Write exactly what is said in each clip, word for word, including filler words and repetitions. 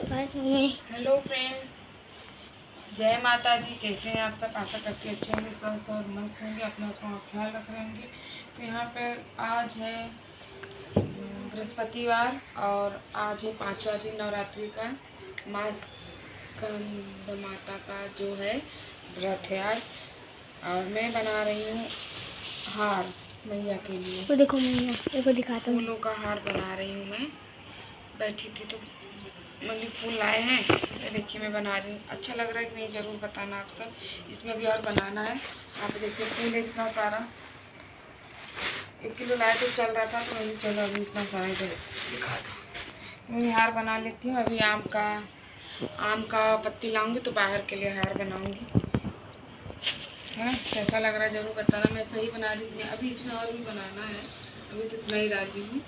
Hello friends, जय माता दी। कैसे हैं आप सब? आशा करके अच्छे होंगे, स्वस्थ और मस्त होंगे, अपना अपना ख्याल रख रहे होंगे। तो यहाँ पर आज है बृहस्पतिवार और आज है पाँचवा दिन नवरात्रि का। माँ स्कंद माता का जो है व्रत है आज, और मैं बना रही हूँ हार मैया के लिए। तो देखो मैया, देखो दिखाता हूँ। फूलों का हार बना रही हूँ। मैं बैठी थी तो मम्मी फूल लाए हैं, देखिए मैं बना रही हूँ। अच्छा लग रहा है कि नहीं ज़रूर बताना आप सब। इसमें भी और बनाना है। आप देखिए फूल है इतना सारा, एक किलो लाए तो चल रहा था, तो मैंने चलो अभी इतना सारा दिखा दो। मैं हार बना लेती हूँ। अभी आम का आम का पत्ती लाऊंगी तो बाहर के लिए हार बनाऊंगी, है ना। कैसा लग रहा है ज़रूर बताना। मैं सही बना रही हूँ। अभी इसमें और भी बनाना है, अभी तो इतना ही डाली हूँ।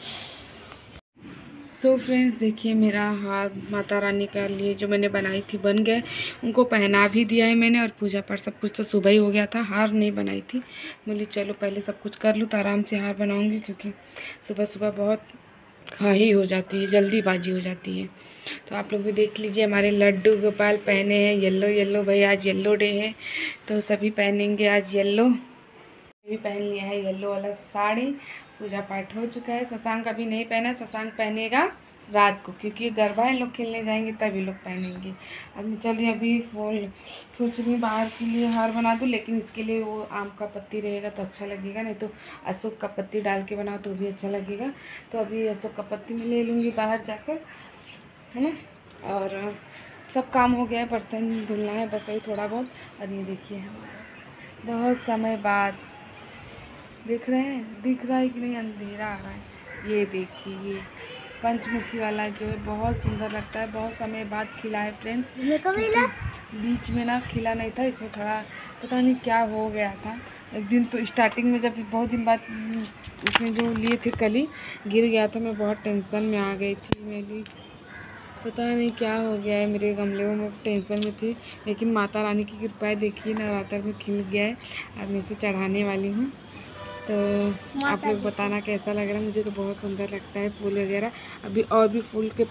सो फ्रेंड्स, देखिए मेरा हार माता रानी का लिए जो मैंने बनाई थी बन गए। उनको पहना भी दिया है मैंने, और पूजा पाठ सब कुछ तो सुबह ही हो गया था। हार नहीं बनाई थी, बोली चलो पहले सब कुछ कर लूँ तो आराम से हार बनाऊंगी, क्योंकि सुबह सुबह बहुत खाही हो जाती है, जल्दीबाजी हो जाती है। तो आप लोग भी देख लीजिए, हमारे लड्डू गोपाल पहने हैं येलो येलो। भाई आज येलो डे है तो सभी पहनेंगे आज येलो। भी पहन लिया है येलो वाला साड़ी। पूजा पाठ हो चुका है। शशांक अभी नहीं पहना, शशांक पहनेगा रात को, क्योंकि गरबा इन लोग खेलने जाएंगे तभी लोग पहनेंगे। अब चलिए अभी फूल सोच रही हूँ बाहर के लिए हार बना दूँ, लेकिन इसके लिए वो आम का पत्ती रहेगा तो अच्छा लगेगा, नहीं तो अशोक का पत्ती डाल के बनाओ तो भी अच्छा लगेगा। तो अभी अशोक का पत्ती मैं ले लूँगी बाहर जाकर, है ना। और सब काम हो गया है, बर्तन धुलना है बस वही थोड़ा बहुत। और ये देखिए बहुत समय बाद देख रहे हैं, दिख रहा है कि नहीं, अंधेरा आ रहा है। ये देखिए ये पंचमुखी वाला जो है बहुत सुंदर लगता है। बहुत समय बाद खिला है फ्रेंड्स, बीच में ना खिला नहीं था। इसमें थोड़ा पता नहीं क्या हो गया था। एक दिन तो स्टार्टिंग में जब बहुत दिन बाद इसमें जो लिए थे कली गिर गया था, मैं बहुत टेंशन में आ गई थी। मेरी पता नहीं क्या हो गया है मेरे गमले में, मैं टेंशन में थी। लेकिन माता रानी की कृपा है, देखिए नवरात्र में खिल गया है। अब मैं इसे चढ़ाने वाली हूँ, तो आप लोग बताना कैसा लग रहा है। मुझे तो बहुत सुंदर लगता है फूल वगैरह। अभी और भी फूल के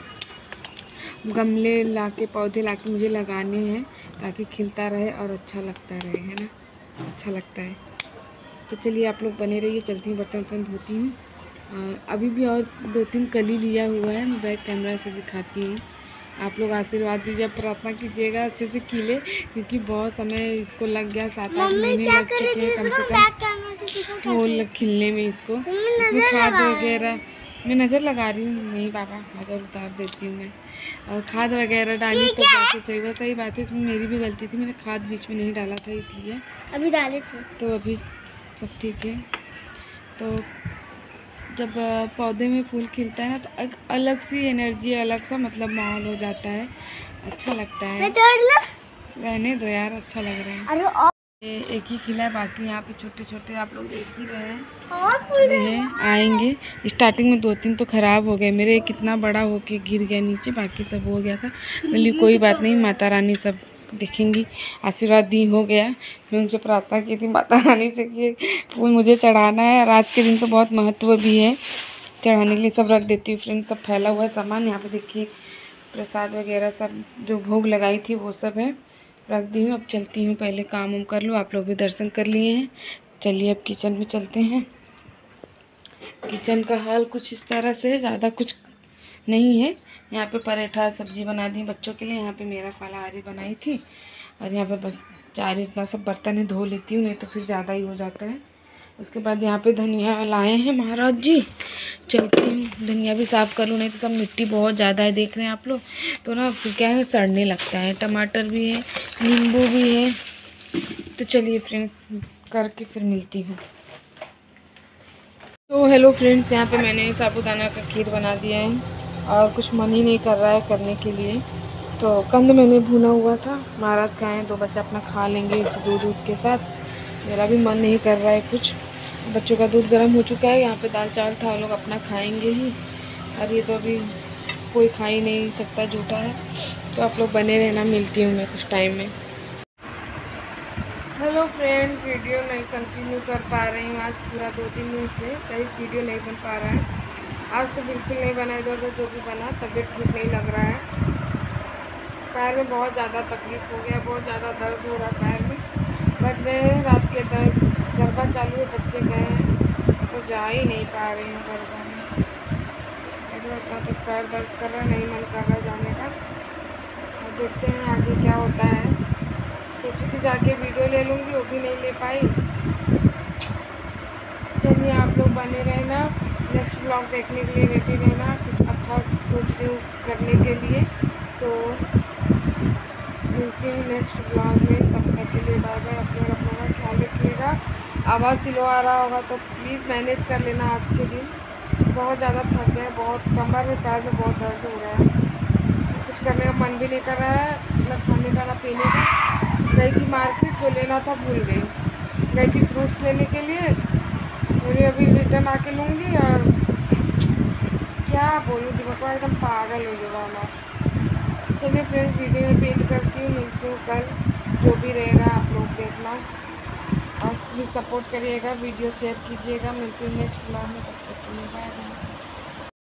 गमले लाके पौधे लाके मुझे लगाने हैं, ताकि खिलता रहे और अच्छा लगता रहे, है ना। अच्छा लगता है। तो चलिए आप लोग बने रहिए, चलती हूँ बर्तन वर्तन धोती हूँ। और अभी भी और दो तीन कली लिया हुआ है, मैं बैक कैमरा से दिखाती हूँ। आप लोग आशीर्वाद दीजिए, प्रार्थना कीजिएगा अच्छे से खिले, क्योंकि बहुत समय इसको लग गया, सात आठ महीने लग चुके हैं कम से कम फूल खिलने में। इसको इसमें खाद वगैरह मैं नज़र लगा रही हूँ। नहीं बाबा, नज़र उतार देती हूँ मैं। और खाद वगैरह डाली तो बाकी सही वो सही बात है। इसमें मेरी भी गलती थी, मैंने खाद बीच में नहीं डाला था, इसलिए अभी डाले थे। तो अभी सब ठीक है। तो जब पौधे में फूल खिलता है ना, तो एक अलग सी एनर्जी, अलग सा मतलब माहौल हो जाता है, अच्छा लगता है। रहने दो यार, अच्छा लग रहा है। ये एक ही खिला है, बाकी यहाँ पे छोटे छोटे आप लोग देख ही रहे हैं और फूल हैं, आएंगे। स्टार्टिंग में दो तीन तो ख़राब हो गए मेरे, कितना बड़ा होके गिर गया नीचे, बाकी सब हो गया था। बोली कोई बात नहीं, माता रानी सब देखेंगी। आशीर्वाद दी हो गया। मैं उनसे प्रार्थना की थी माता रानी से कि फूल मुझे चढ़ाना है, और आज के दिन तो बहुत महत्व भी है चढ़ाने के लिए। सब रख देती हूँ फ्रेंड्स, सब फैला हुआ है सामान। यहाँ पे देखिए प्रसाद वगैरह सब जो भोग लगाई थी वो सब है, रख दी हूँ। अब चलती हूँ, पहले काम उम कर लूँ। आप लोग भी दर्शन कर लिए हैं, चलिए अब किचन में चलते हैं। किचन का हाल कुछ इस तरह से, ज़्यादा कुछ नहीं है। यहाँ पे पराठा सब्जी बना दी बच्चों के लिए, यहाँ पे मेरा फलाहारी बनाई थी, और यहाँ पे बस चार इतना सब बर्तन है, धो लेती हूँ, नहीं तो फिर ज़्यादा ही हो जाता है। उसके बाद यहाँ पे धनिया लाए हैं महाराज जी, चलती हूँ धनिया भी साफ़ कर लूँ, नहीं तो सब मिट्टी बहुत ज़्यादा है, देख रहे हैं आप लोग। तो ना फिर क्या है, सड़ने लगता है। टमाटर भी है, नींबू भी है। तो चलिए फ्रेंड्स, करके फिर मिलती हूँ। तो हेलो फ्रेंड्स, यहाँ पे मैंने साबूदाना का खीर बना दिया है, और कुछ मन ही नहीं कर रहा है करने के लिए। तो कंद मैंने भुना हुआ था, महाराज खाए हैं, दो बच्चे अपना खा लेंगे इस दूध दूध के साथ। मेरा भी मन नहीं कर रहा है कुछ। बच्चों का दूध गर्म हो चुका है, यहाँ पे दाल चावल था, लोग अपना खाएंगे ही, और ये तो अभी कोई खा ही नहीं सकता, झूठा है। तो आप लोग बने रहना, मिलती हूँ मैं कुछ टाइम में। हेलो फ्रेंड्स, वीडियो नहीं कंटिन्यू कर पा रही हूँ आज पूरा, दो तीन दिन से सही वीडियो नहीं बन पा रहा है। आज तो बिल्कुल नहीं बना, इधर उधर जो भी बना, तबीयत ठीक नहीं लग रहा है। पैर में बहुत ज़्यादा तकलीफ़ हो गया, बहुत ज़्यादा दर्द हो रहा है पैर में। बज रहे हैं रात के दस, गरबा चालू है, बच्चे गए हैं तो जा ही नहीं पा रहे हैं गरबा में। इतना तो पैर दर्द कर रहा है, नहीं मन कर रहा जाने का। और देखते हैं आगे क्या होता है। सोची थी जाके वीडियो ले लूँगी, वो भी नहीं ले पाई। चलिए आप लोग बने रहना, नेक्स्ट ब्लॉग देखने के लिए रेडी रहना। कुछ अच्छा सोच रही हूँ करने के लिए, तो मिलते हैं नेक्स्ट ब्लॉग में। तब तक के लिए बाय बाय। अपना अपना ख्याल रखिएगा। आवाज़ स्लो आ रहा होगा तो प्लीज़ मैनेज कर लेना आज के दिन। बहुत ज़्यादा थक गए, बहुत कमर में पैर में बहुत दर्द हो रहा है, कुछ करने का मन भी नहीं कर रहा है, ना खाने का ना पीने का। गई थी मार्केट, जो लेना था भूल गई। गई थी फ्रूट्स लेने के लिए, मुझे अभी रिटर्न आके लूँगी। और क्या बोलूँ, दिमाग एकदम पागल हो जाएगा हमारा। चलिए फ्रेंड्स, वीडियो में पेंट करती हूँ, मिलती हूँ कल। जो भी रहेगा आप लोग देखना और प्लीज़ सपोर्ट करिएगा, वीडियो शेयर कीजिएगा। मिलती हूँ नेक्स्ट ब्लॉग में, तब तक के लिए बाय बाय।